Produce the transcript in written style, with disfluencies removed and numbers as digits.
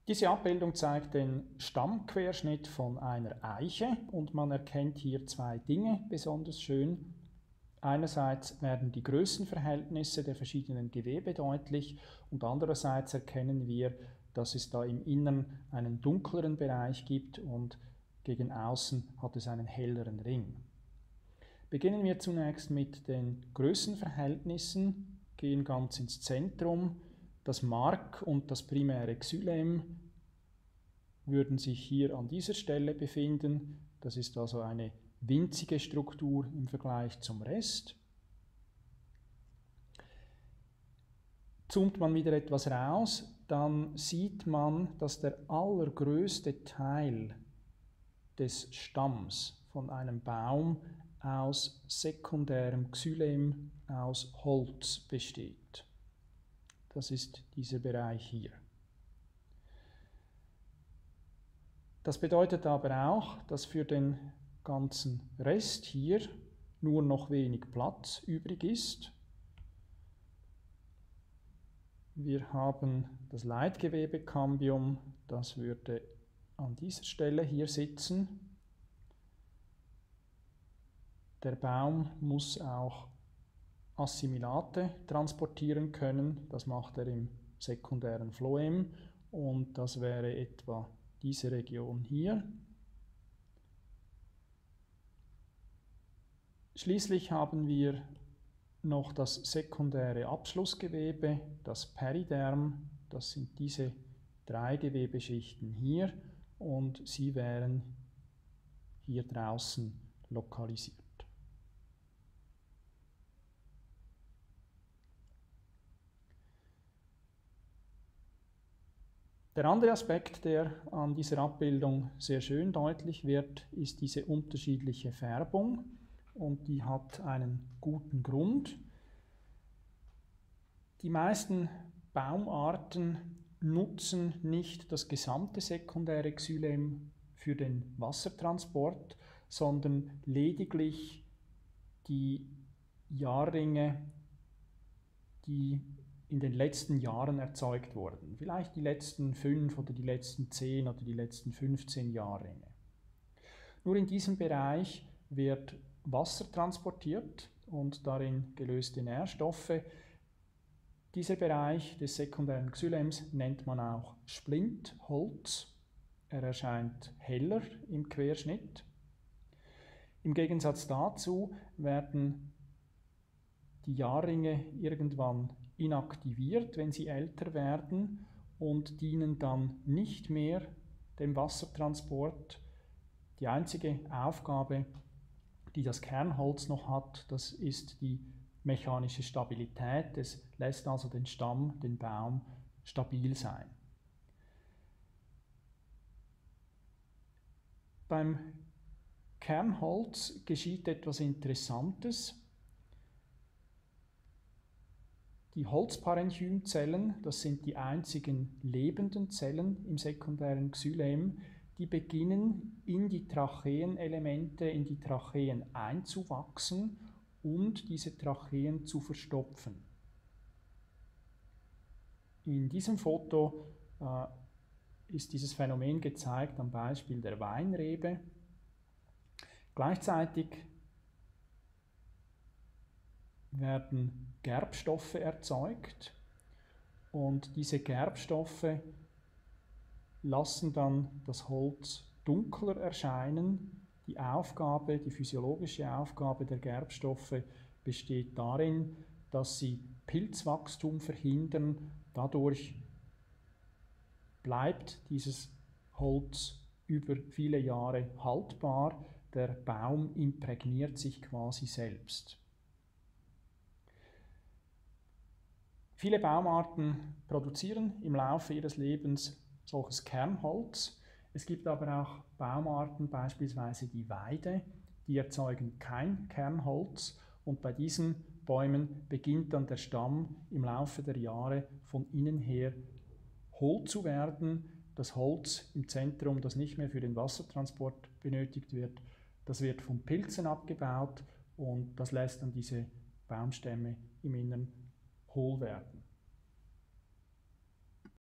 Diese Abbildung zeigt den Stammquerschnitt von einer Eiche und man erkennt hier zwei Dinge besonders schön. Einerseits werden die Größenverhältnisse der verschiedenen Gewebe deutlich und andererseits erkennen wir, dass es da im Innern einen dunkleren Bereich gibt und gegen außen hat es einen helleren Ring. Beginnen wir zunächst mit den Größenverhältnissen, gehen ganz ins Zentrum. Das Mark und das primäre Xylem würden sich hier an dieser Stelle befinden. Das ist also eine winzige Struktur im Vergleich zum Rest. Zoomt man wieder etwas raus, dann sieht man, dass der allergrößte Teil des Stamms von einem Baum aus sekundärem Xylem, aus Holz besteht. Das ist dieser Bereich hier. Das bedeutet aber auch, dass für den ganzen Rest hier nur noch wenig Platz übrig ist. Wir haben das Leitgewebekambium, das würde an dieser Stelle hier sitzen. Der Baum muss auch Assimilate transportieren können, das macht er im sekundären Phloem und das wäre etwa diese Region hier. Schließlich haben wir noch das sekundäre Abschlussgewebe, das Periderm, das sind diese drei Gewebeschichten hier und sie wären hier draußen lokalisiert. Der andere Aspekt, der an dieser Abbildung sehr schön deutlich wird, ist diese unterschiedliche Färbung und die hat einen guten Grund. Die meisten Baumarten nutzen nicht das gesamte sekundäre Xylem für den Wassertransport, sondern lediglich die Jahrringe, die in den letzten Jahren erzeugt wurden. Vielleicht die letzten 5 oder die letzten 10 oder die letzten 15 Jahrringe. Nur in diesem Bereich wird Wasser transportiert und darin gelöste Nährstoffe. Dieser Bereich des sekundären Xylems nennt man auch Splintholz. Er erscheint heller im Querschnitt. Im Gegensatz dazu werden die Jahrringe irgendwann inaktiviert, wenn sie älter werden und dienen dann nicht mehr dem Wassertransport. Die einzige Aufgabe, die das Kernholz noch hat, das ist die mechanische Stabilität. Es lässt also den Stamm, den Baum stabil sein. Beim Kernholz geschieht etwas Interessantes. Die Holzparenchymzellen, das sind die einzigen lebenden Zellen im sekundären Xylem, die beginnen in die Tracheenelemente, in die Tracheen einzuwachsen und diese Tracheen zu verstopfen. In diesem Foto ist dieses Phänomen gezeigt am Beispiel der Weinrebe. Gleichzeitig werden Gerbstoffe erzeugt und diese Gerbstoffe lassen dann das Holz dunkler erscheinen. Die Aufgabe, die physiologische Aufgabe der Gerbstoffe besteht darin, dass sie Pilzwachstum verhindern. Dadurch bleibt dieses Holz über viele Jahre haltbar. Der Baum imprägniert sich quasi selbst. Viele Baumarten produzieren im Laufe ihres Lebens solches Kernholz. Es gibt aber auch Baumarten, beispielsweise die Weide, die erzeugen kein Kernholz und bei diesen Bäumen beginnt dann der Stamm im Laufe der Jahre von innen her hohl zu werden. Das Holz im Zentrum, das nicht mehr für den Wassertransport benötigt wird, das wird von Pilzen abgebaut und das lässt dann diese Baumstämme im Innern hohl werden.